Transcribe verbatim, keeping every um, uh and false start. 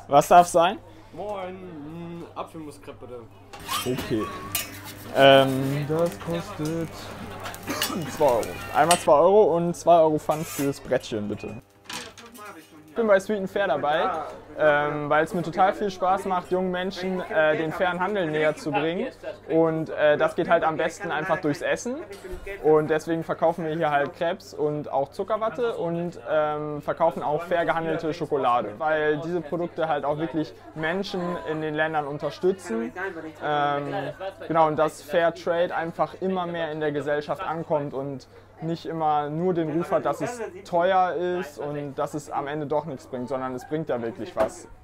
Was darf sein? Moin, Apfelmuskrepp bitte. Okay. Ähm, das kostet zwei Euro. Einmal zwei Euro und zwei Euro Pfand fürs Brettchen, bitte. Ich bin bei Sweet and Fair dabei, ähm, weil es mir total viel Spaß macht, jungen Menschen äh, den fairen Handel näher zu bringen. Und äh, das geht halt am besten einfach durchs Essen. Und deswegen verkaufen wir hier halt Crepes und auch Zuckerwatte und ähm, verkaufen auch fair gehandelte Schokolade, weil diese Produkte halt auch wirklich Menschen in den Ländern unterstützen. Ähm, genau, und dass Fair Trade einfach immer mehr in der Gesellschaft ankommt und nicht immer nur den Ruf hat, dass es teuer ist und dass es am Ende doch nichts bringt, sondern es bringt ja wirklich was.